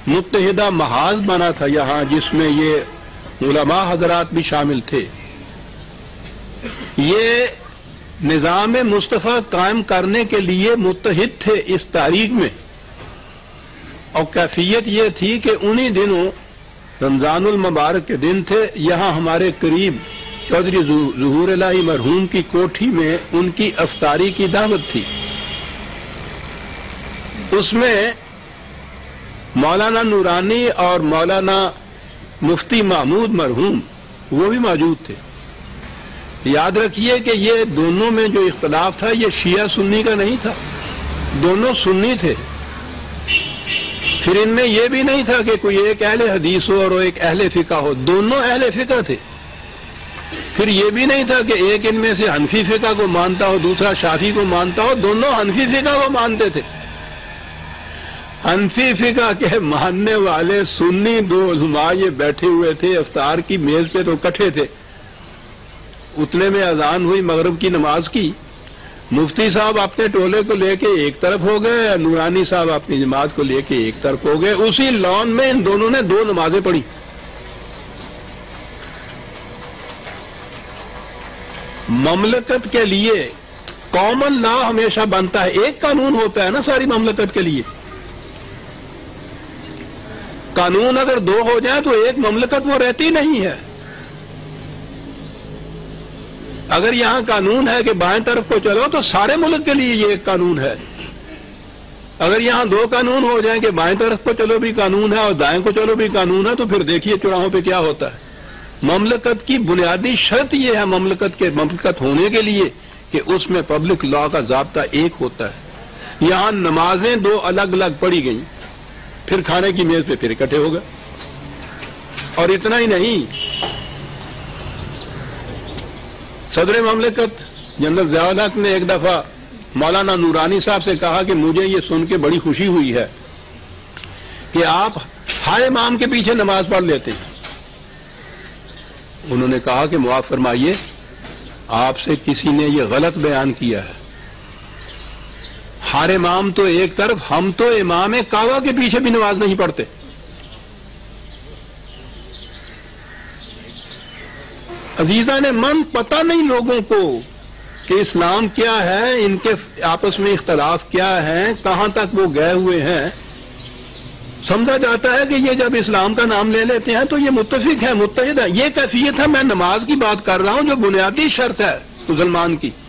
متحدہ محاذ بنا تھا یہاں، جس میں یہ علماء حضرات بھی شامل تھے. یہ نظام مصطفیٰ قائم کرنے کے لیے متحد تھے اس تاریخ میں، اور کیفیت یہ تھی کہ انہی دنوں رمضان المبارک کے دن تھے. یہاں ہمارے قریب چودھری ظہور الہی مرحوم کی کوٹھی میں ان کی افطاری کی دعوت تھی. اس میں مولانا نورانی اور مولانا مفتی محمود مرحوم وہ بھی موجود تھے. یاد رکھیے کہ یہ دونوں میں جو اختلاف تھا یہ شیعہ سنی کا نہیں تھا، دونوں سنی تھے. پھر ان میں یہ بھی نہیں تھا کہ کوئی ایک اہل حدیث ہو اور ایک اہل فقہ ہو، دونوں اہل فقہ تھے. پھر یہ بھی نہیں تھا کہ ایک ان میں سے حنفی فقہ کو مانتا ہو دوسرا شافعی کو مانتا ہو، دونوں حنفی فقہ کو مانتے تھے. حنفی فقہ کے ماننے والے سنی دو علماء یہ بیٹھے ہوئے تھے افطار کی میز پہ، تو اکٹھے تھے. اتنے میں اذان ہوئی مغرب کی نماز کی. مفتی صاحب اپنے ٹولے کو لے کے ایک طرف ہو گئے، نورانی صاحب اپنی جماعت کو لے کے ایک طرف ہو گئے. اسی لان میں ان دونوں نے دو نمازیں پڑھی. مملکت کے لیے کامن لا ہمیشہ بنتا ہے، ایک قانون ہوتا ہے نا ساری مملکت کے لیے. قانون اگر دو ہو جائیں تو ایک مملکت وہ رہتی نہیں ہے. اگر یہاں قانون ہے کہ بائیں طرف کو چلو تو سارے ملک کے لیے یہ ایک قانون ہے. اگر یہاں دو قانون ہو جائیں کہ بائیں طرف کو چلو بھی قانون ہے اور دائیں کو چلو بھی قانون ہے، تو پھر دیکھیے چوراہوں پہ کیا ہوتا ہے. مملکت کی بنیادی شرط یہ ہے مملکت ہونے کے لیے کہ اس میں پبلک لا کا ضابطہ ایک ہوتا ہے. یہاں نمازیں دو الگ الگ پڑھی گئیں، پھر کھانے کی میز پہ پھر اکٹھے ہو گئے. اور اتنا ہی نہیں، صدر مملکت جنرل ضیاء الحق نے ایک دفعہ مولانا نورانی صاحب سے کہا کہ مجھے یہ سن کے بڑی خوشی ہوئی ہے کہ آپ ہر امام کے پیچھے نماز پڑھ لیتے ہیں. انہوں نے کہا کہ معاف فرمائیے، آپ سے کسی نے یہ غلط بیان کیا ہے. ہر امام تو ایک طرف، ہم تو امام کعبہ کے پیچھے بھی نماز نہیں پڑھتے. عزیزان من، پتہ نہیں لوگوں کو کہ اسلام کیا ہے، ان کے آپس میں اختلاف کیا ہے، کہاں تک وہ گئے ہوئے ہیں. سمجھا جاتا ہے کہ یہ جب اسلام کا نام لے لیتے ہیں تو یہ متفق ہے، متحد ہے. یہ کیفیت ہے. میں نماز کی بات کر رہا ہوں جو بنیادی شرط ہے مسلمان کی.